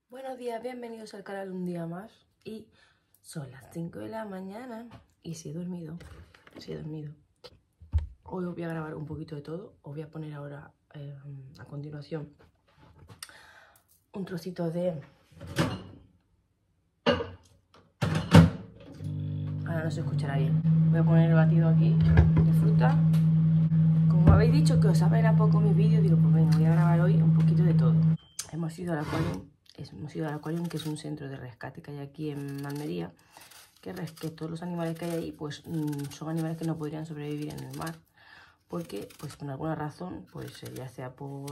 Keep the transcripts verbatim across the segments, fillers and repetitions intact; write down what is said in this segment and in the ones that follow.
Buenos días, bienvenidos al canal un día más. Y son las cinco de la mañana y sí he dormido, sí he dormido. Hoy os voy a grabar un poquito de todo. Os voy a poner ahora eh, a continuación un trocito de... Ahora no se escuchará bien. Voy a poner el batido aquí de fruta. Como habéis dicho que os apena poco mis vídeos, digo pues venga, voy a grabar hoy un poquito de todo. Hemos ido al Aquarium, hemos ido al Aquarium, que es un centro de rescate que hay aquí en Almería, que, que todos los animales que hay ahí pues son animales que no podrían sobrevivir en el mar, porque pues por alguna razón, pues ya sea por,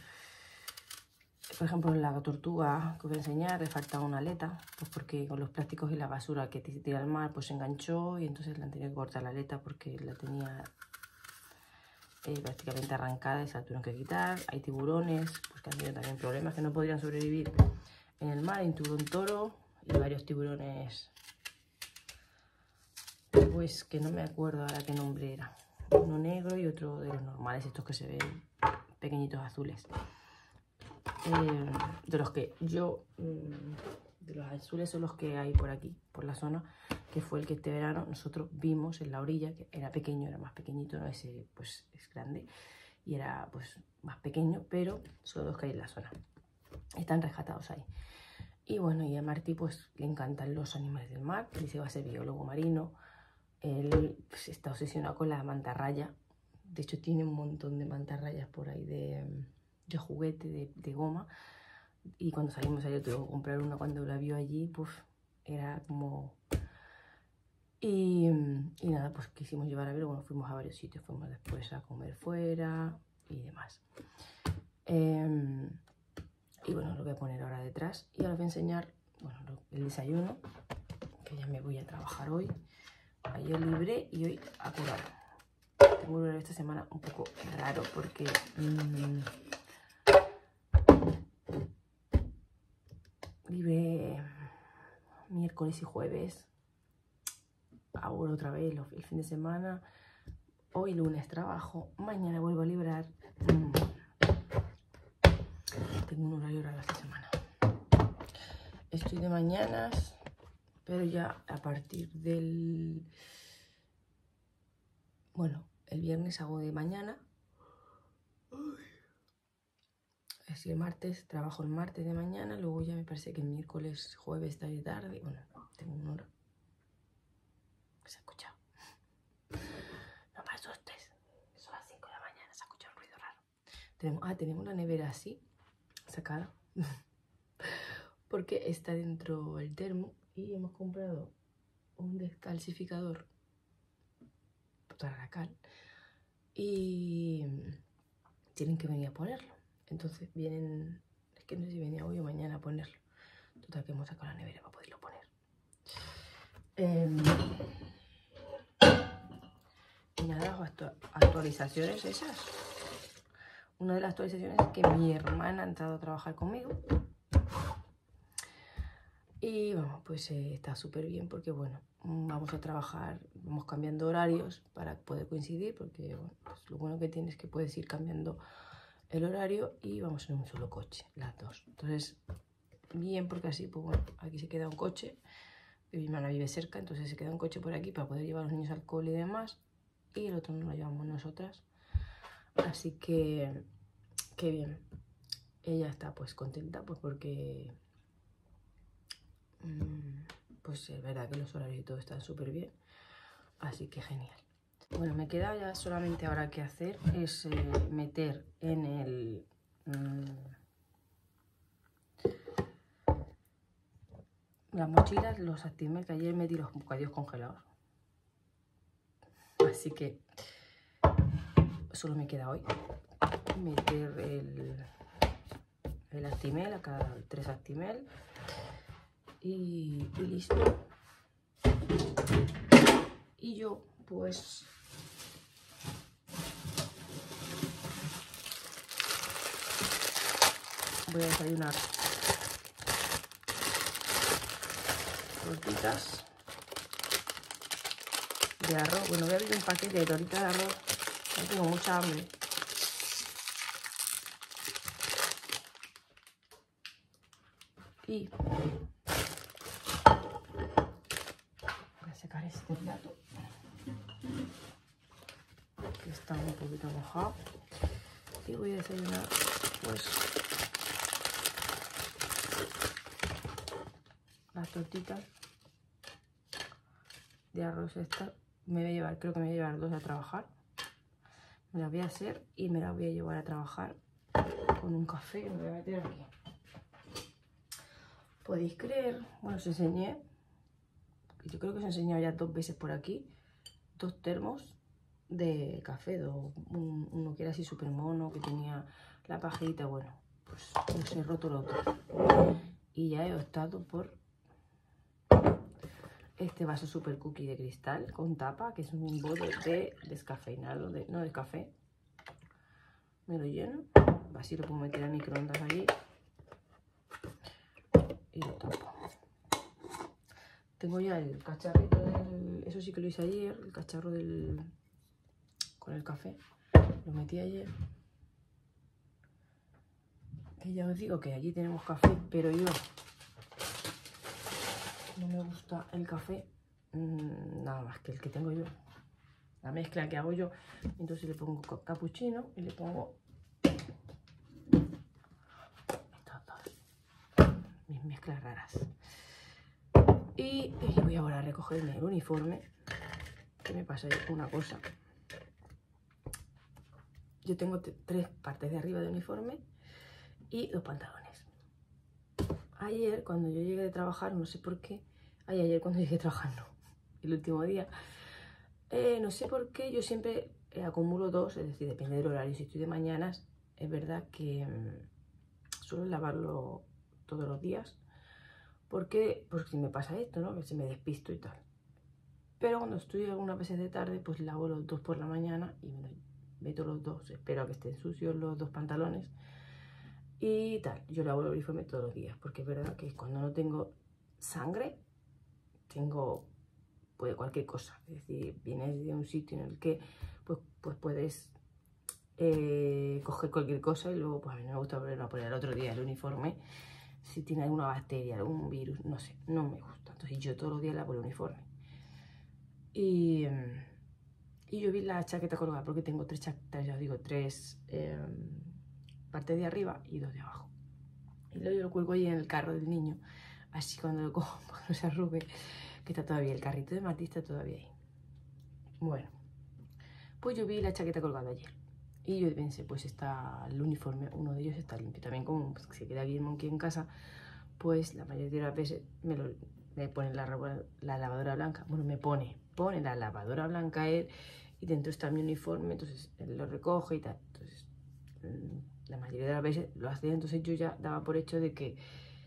por ejemplo la tortuga que os voy a enseñar, le faltaba una aleta, pues porque con los plásticos y la basura que tira al mar pues se enganchó y entonces le han tenido que cortar la aleta porque la tenía Eh, prácticamente arrancada y se la tuvieron que quitar. Hay tiburones pues que han tenido también problemas, que no podrían sobrevivir en el mar. Hay un tiburón toro y varios tiburones pues que no me acuerdo ahora qué nombre era, uno negro y otro de los normales, estos que se ven pequeñitos azules, eh, de los que yo de los azules son los que hay por aquí, por la zona, que fue el que este verano nosotros vimos en la orilla, que era pequeño, era más pequeñito, ¿no? Ese pues es grande y era pues más pequeño, pero son los que hay en la zona. Están rescatados ahí. Y bueno, y a Martí pues le encantan los animales del mar, él se va a ser biólogo marino, él pues, está obsesionado con la mantarraya. De hecho tiene un montón de mantarrayas por ahí de, de juguete, de, de goma. Y cuando salimos ayer tuve que comprar una cuando la vio allí, pues era como... Y, y nada, pues quisimos llevar a ver, bueno, fuimos a varios sitios, fuimos después a comer fuera y demás. Eh, y bueno, lo voy a poner ahora detrás y ahora os voy a enseñar, bueno, el desayuno, que ya me voy a trabajar hoy. Ayer libré y hoy a curar. Tengo un horario esta semana un poco raro porque... Mmm, libré miércoles y jueves, ahora otra vez el fin de semana, hoy lunes trabajo, mañana vuelvo a librar. Mm. Tengo un horario raro esta semana. Estoy de mañanas, pero ya a partir del... Bueno, el viernes hago de mañana. Así el martes, trabajo el martes de mañana, luego ya me parece que el miércoles, jueves, tarde, tarde. Bueno, tengo una hora. ¿Se ha escuchado? No me asustes. Son las cinco de la mañana, se ha escuchado un ruido raro. Tenemos, ah, tenemos la nevera así, sacada. Porque está dentro el termo y hemos comprado un descalcificador para la cal. Y tienen que venir a ponerlo. Entonces vienen, es que no sé si venía hoy o mañana a ponerlo. Total que hemos sacado la nevera para poderlo poner. Eh, y nada, actualizaciones esas. Una de las actualizaciones es que mi hermana ha entrado a trabajar conmigo. Y bueno, pues eh, está súper bien porque bueno, vamos a trabajar, vamos cambiando horarios para poder coincidir, porque bueno, pues lo bueno que tiene es que puedes ir cambiando el horario y vamos en un solo coche, las dos. Entonces, bien, porque así, pues bueno, aquí se queda un coche, mi hermana vive cerca, entonces se queda un coche por aquí para poder llevar a los niños al cole y demás, y el otro no lo llevamos nosotras. Así que, qué bien. Ella está pues contenta, pues porque, mmm, pues es verdad que los horarios y todo están súper bien, así que genial. Bueno, me queda ya solamente ahora que hacer es eh, meter en el... Mmm, las mochilas, los Actimel, que ayer metí los bocadillos congelados. Así que solo me queda hoy meter el, el Actimel, a cada tres Actimel. Y, y listo. Y yo, pues... voy a desayunar tortitas de arroz. Bueno, voy a abrir un paquete de tortitas de arroz. No tengo mucha hambre. Y voy a secar este plato, que está un poquito mojado. Y voy a desayunar pues las tortitas de arroz estas. Me voy a llevar, creo que me voy a llevar dos a trabajar. Me las voy a hacer y me las voy a llevar a trabajar con un café. Me voy a meter aquí. Podéis creer, bueno, os enseñé, yo creo que os he enseñado ya dos veces por aquí, dos termos de café, dos, un, uno que era así súper mono, que tenía la pajita, bueno, pues los he roto los dos. Y ya he optado por este vaso super cookie de cristal con tapa, que es un bote de descafeinado, de, no de café. Me lo lleno, así lo puedo meter al microondas allí y lo tapo. Tengo ya el cacharrito del, eso sí que lo hice ayer, el cacharro del con el café, lo metí ayer. Que ya os digo que allí tenemos café, pero yo no me gusta el café mmm, nada más que el que tengo yo, la mezcla que hago yo. Entonces le pongo capuchino y le pongo estas dos, mis mezclas raras. Y, y voy ahora a recogerme el uniforme, que me pasa una cosa. Yo tengo tres partes de arriba de uniforme y dos pantalones. Ayer, cuando yo llegué de trabajar, no sé por qué, ay, ayer cuando llegué a trabajar, no, el último día, eh, no sé por qué, yo siempre eh, acumulo dos, es decir, depende del horario. Si estoy de mañanas, es verdad que mmm, suelo lavarlo todos los días, porque, porque si me pasa esto, ¿no? Que se me despisto y tal. Pero cuando estoy algunas veces de tarde, pues lavo los dos por la mañana y me meto los dos, espero a que estén sucios los dos pantalones y tal. Yo lavo el uniforme todos los días, porque es verdad que cuando no tengo sangre, tengo pues, cualquier cosa. Es decir, vienes de un sitio en el que pues, pues puedes eh, coger cualquier cosa y luego, pues a mí no me gusta volverlo a poner el otro día el uniforme. Si tiene alguna bacteria, algún virus, no sé, no me gusta. Entonces yo todos los días lavo el uniforme. Y, y yo vi la chaqueta colgada porque tengo tres chaquetas, ya os digo, tres eh, partes de arriba y dos de abajo. Y luego yo lo cuelgo ahí en el carro del niño, así cuando lo cojo, cuando se arrugue, que está todavía el carrito de Mati, está todavía ahí. Bueno, pues yo vi la chaqueta colgada ayer. Y yo pensé, pues está el uniforme, uno de ellos está limpio. También como se queda aquí el monkey en casa, pues la mayoría de las veces me, lo, me pone la, la lavadora blanca. Bueno, me pone, pone la lavadora blanca él y dentro está mi uniforme, entonces él lo recoge y tal. Entonces, la mayoría de las veces lo hace, entonces yo ya daba por hecho de que...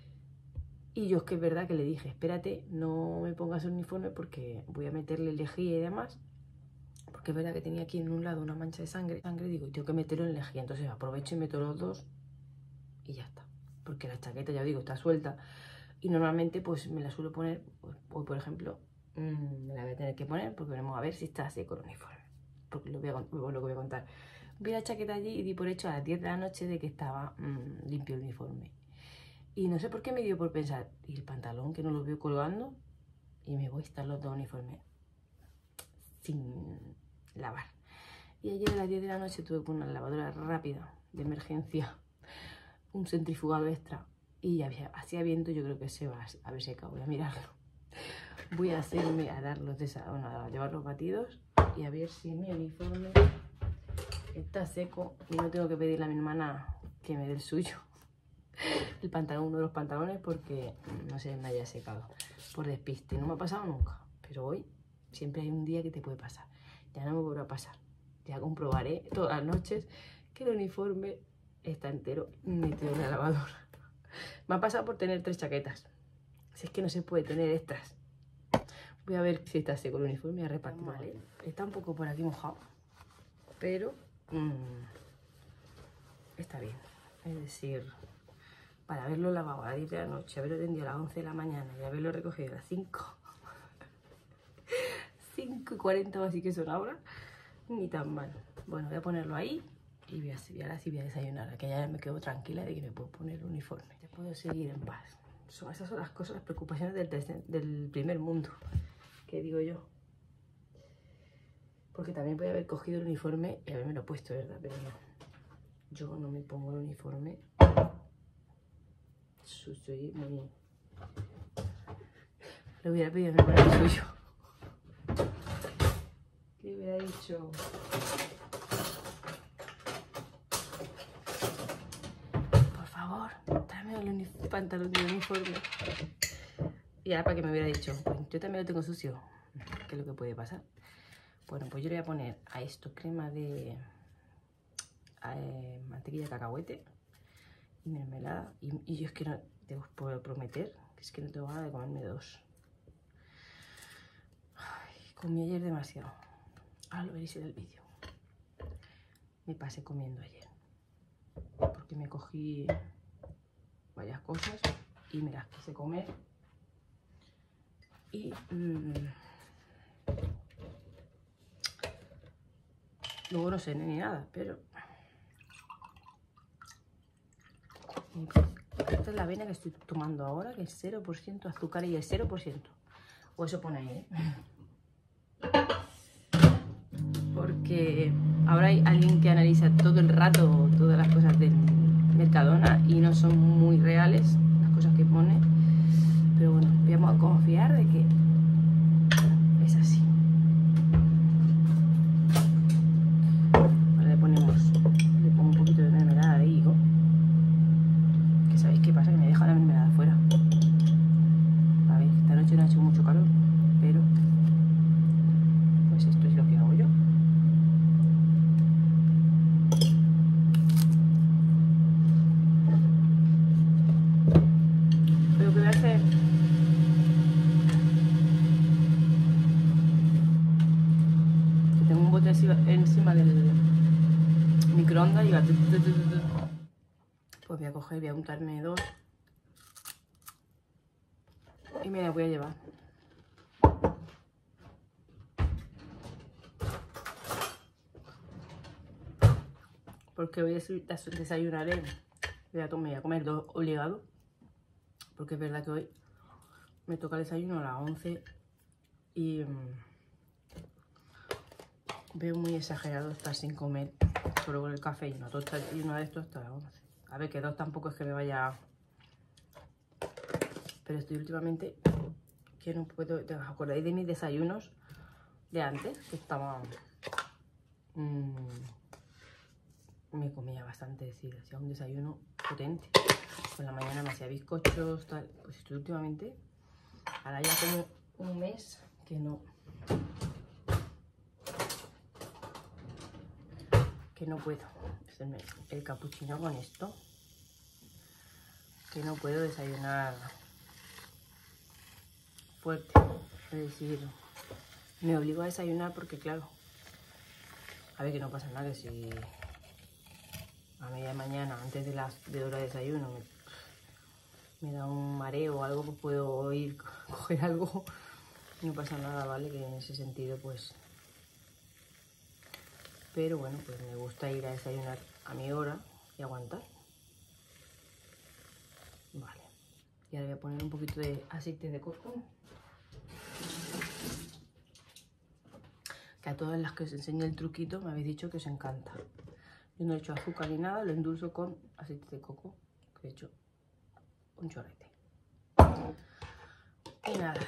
Y yo es que es verdad que le dije, espérate, no me pongas el uniforme porque voy a meterle lejía y demás. Porque es verdad que tenía aquí en un lado una mancha de sangre, sangre digo, tengo que meterlo en lejía. Entonces aprovecho y meto los dos y ya está. Porque la chaqueta, ya os digo, está suelta. Y normalmente pues me la suelo poner, pues, hoy por ejemplo, mmm, me la voy a tener que poner porque veremos a ver si está seco el uniforme. Porque lo, voy a, lo que voy a contar. Vi la chaqueta allí y di por hecho a las diez de la noche de que estaba mmm, limpio el uniforme. Y no sé por qué me dio por pensar, ¿y el pantalón que no lo veo colgando? Y me voy a estar los dos uniformes sin lavar. Y ayer a las diez de la noche tuve con una lavadora rápida de emergencia, un centrifugado extra y ya había, hacía viento, yo creo que se va a ver secado, voy a mirarlo. Voy a hacerme a darlos de esa, bueno, a llevar los batidos y a ver si mi uniforme está seco y no tengo que pedirle a mi hermana que me dé el suyo, el pantalón, uno de los pantalones, porque no se me haya secado por despiste. No me ha pasado nunca, pero hoy siempre hay un día que te puede pasar. Ya no me volverá a pasar. Ya comprobaré todas las noches que el uniforme está entero metido en la lavadora. Me ha pasado por tener tres chaquetas. Si es que no se puede tener estas. Voy a ver si está seco el uniforme y a repartir. Vale. Está un poco por aquí mojado, pero mmm, está bien. Es decir, para haberlo lavado a las diez de la noche, haberlo tendido a las once de la mañana y haberlo recogido a las cinco, cinco y cuarenta o así que son ahora, ni tan mal. Bueno, voy a ponerlo ahí y voy a, y ahora sí voy a desayunar, que ya me quedo tranquila de que me puedo poner el uniforme. Ya puedo seguir en paz. Son, esas son las cosas, las preocupaciones del, tercer, del primer mundo, que digo yo. Porque también podía haber cogido el uniforme y haberme lo puesto, ¿verdad? Pero no. Yo no me pongo el uniforme. Soy muy... Le hubiera pedido que me ponga el suyo. ¿Qué hubiera dicho? Por favor, tráeme el pantalón de uniforme. Y ahora para que me hubiera dicho, pues yo también lo tengo sucio. ¿Qué es lo que puede pasar? Bueno, pues yo le voy a poner a esto crema de eh, mantequilla de cacahuete y mermelada. Y, y yo es que no, te os puedo prometer que es que no tengo ganas de comerme dos. Ay, comí ayer demasiado. Ahora lo veréis en el vídeo. Me pasé comiendo ayer. Porque me cogí varias cosas y me las quise comer. Y... Mmm, luego no sé ni nada, pero... Esta es la avena que estoy tomando ahora, que es cero por ciento azúcar y es cero por ciento. O eso pone ahí, ¿eh? Porque ahora hay alguien que analiza todo el rato todas las cosas del Mercadona y no son muy reales las cosas que pone. Pero bueno, vamos a confiar de que es así. Ahora le ponemos, le pongo un poquito de mermelada de higo. Que sabéis qué pasa, que me deja la mermelada afuera. A ver, esta noche no ha hecho mucho calor, pero pues esto es lo que hago yo. Lo que voy a hacer, que tengo un bote encima del microondas y va... Pues voy a coger, voy a untarme dos y me la voy a llevar. Porque hoy desayunaré, voy a, tomar, voy a comer dos obligado. Porque es verdad que hoy me toca el desayuno a las once y mmm, veo muy exagerado estar sin comer solo con el café y una tosta y una de estos hasta las once. A ver, que dos tampoco es que me vaya... Pero estoy últimamente que no puedo... ¿Os acordáis de mis desayunos de antes? Que estaban... Mmm, me comía bastante, decir, hacía un desayuno potente. Por la mañana me hacía bizcochos, tal. Pues estoy últimamente... Ahora ya como un mes que no... Que no puedo hacerme el capuchino con esto. Que no puedo desayunar fuerte. Es decir, me obligo a desayunar porque, claro, a ver, que no pasa nada, que si a media mañana, antes de la de hora de desayuno, me, me da un mareo o algo, pues puedo ir a coger algo. No pasa nada, ¿vale? Que en ese sentido, pues... Pero bueno, pues me gusta ir a desayunar a mi hora y aguantar. Vale. Y ahora voy a poner un poquito de aceite de coco. Que a todas las que os enseño el truquito me habéis dicho que os encanta. Yo no he hecho azúcar ni nada, lo endulzo con aceite de coco. Que he hecho un chorrete. Y nada.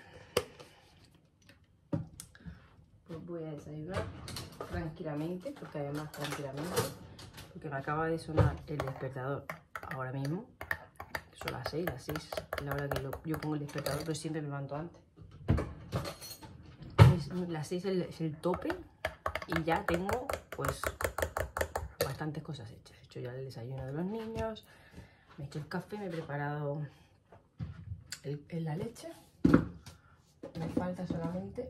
Pues voy a desayunar tranquilamente, porque además tranquilamente, porque me acaba de sonar el despertador ahora mismo, que son las seis, las seis, es la hora que lo, yo pongo el despertador, pero siempre me levanto antes. Es, las seis es el, es el tope y ya tengo pues bastantes cosas hechas. He hecho ya el desayuno de los niños, me he hecho el café, me he preparado el, el, la leche, me falta solamente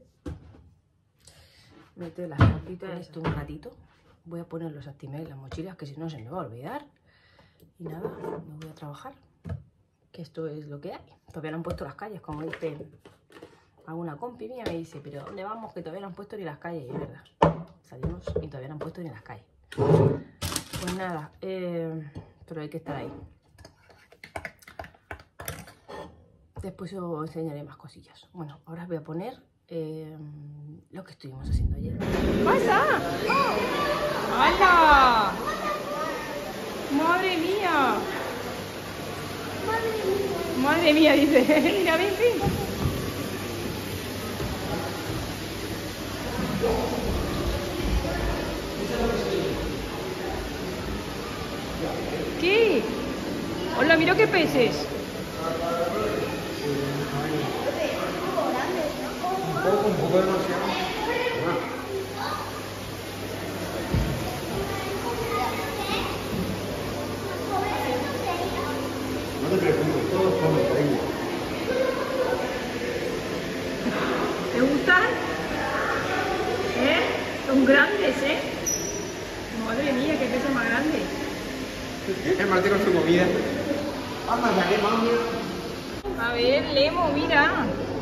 meter las papitas en esto un ratito. Voy a poner los actimel en las mochilas, que si no se me va a olvidar. Y nada, me voy a trabajar. Que esto es lo que hay. Todavía no han puesto las calles, como dice alguna compi mía, me dice, pero ¿dónde vamos? Que todavía no han puesto ni las calles. Y es verdad, salimos y todavía no han puesto ni las calles. Pues nada, eh, pero hay que estar ahí. después os enseñaré más cosillas. Bueno, ahora os voy a poner eh, lo que estuvimos haciendo ayer. ¿Qué pasa? ¡Hala! ¡Madre mía! Madre mía, dice. Mira, ven, ven. ¿Qué? Hola, mira qué peces. Un poco, un poco demasiado. No te preocupes, todos comen, cariño. ¿Te gustan? ¿Eh? Son grandes, ¿eh? Madre mía, qué peso más grande. El Martín con su comida. Anda, saqué mami. A ver, Lemo, mira.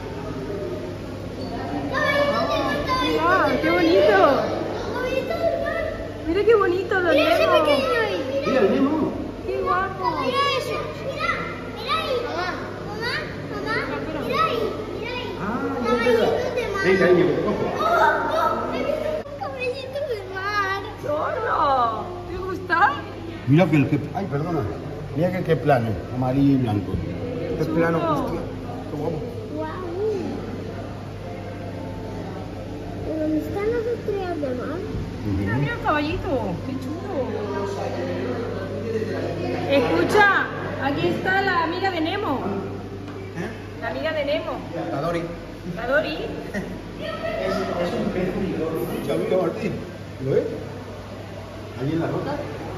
¡Mira, qué bonito! Mira qué bonito los Mira ese Lemos. pequeño ahí. Mira el Nemo. ¡Qué guapo! Mira eso. Mira, mira ahí. Mamá, mamá, mamá. Mira ahí, mira ahí. Ah, ya Caballitos de mar. Ven, cariño, que te cojo. Oh, oh, he visto caballitos de mar. ¡Zorro! ¿Te gusta? Mira que el que... Ay, perdona. Mira que qué plano, amarillo y blanco. Es plano, Chulo. hostia. Qué guapo. Guau. ¿De dónde están las estrellas de mar? Mira, mira el caballito. ¡Qué chulo! Escucha, aquí está la amiga de Nemo. La amiga de Nemo. La Dori. La Dori. Es un pez unicornio. Chavito Martín. ¿Lo ves? Ahí en la roca.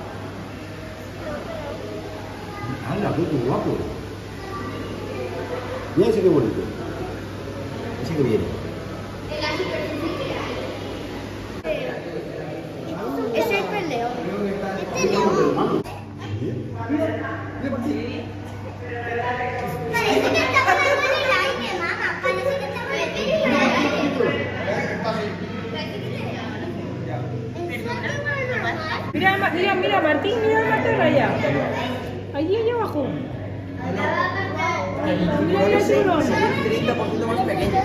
¡Hala, qué guapo! Mira ese qué bonito. Ese que viene. Es el pez león. Este es león. Parece que está volando en el aire, mamá. Parece que está volando en el aire. Mira, Ma- mira, mira, Martín, mira la tierra allá. Allí, allá abajo. Mira el tiburón. treinta por ciento más pequeño.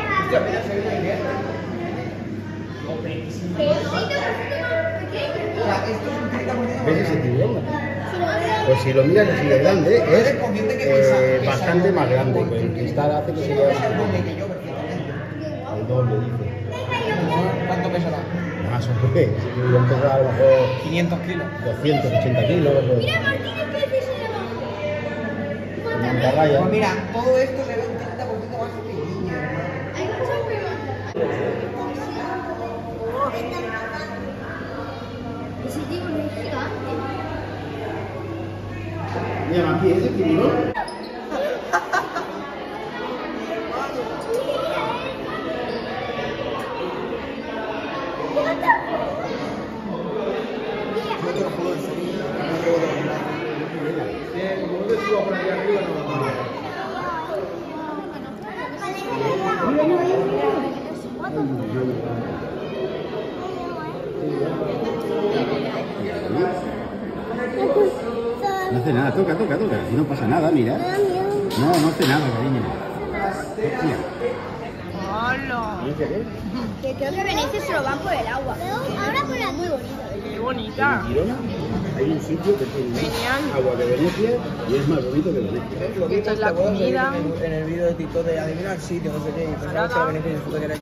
O sea, esto es un treinta por ciento más ¿Ves ese pequeño. tiburón? Pues si lo miras así de grande, es consciente que pesa- eh, pesa bastante el más doble, grande. igual Que el que- cristal hace que Es sea el doble que yo, perfectamente. el doble, dice. ¿Cuánto pesará? Más o menos, ese tiburón pesa a lo mejor quinientos kilos. doscientos ochenta kilos. o- Mira, Martín, el pez ese de abajo. Con mantarraya. Pues mira, todo esto se ve un treinta por ciento más pequeño, hermano. Hay muchas preguntas. Ese tiburón es gigante. Mira, aquí ese tiburón. Yo te lo juro, en serio, no llevo de verdad. Como no te subo por aquí arriba, no. No hace nada, toca, toca, toca. Si no pasa nada, mira. No, no hace nada, cariño. Hostia. ¡Hola! Que creo que Venecia se lo van por el agua. Ahora por la muy bonita. ¡Qué bonita! En Girona hay un sitio que tiene Genial. agua de Venecia y es más bonito que Venecia. Lo que Esto es la te acuerdas de- comida. En el, en el vídeo de TikTok de adivinar el sitio, no sé qué, y pensaba que Nada. era Venecia y resulta que era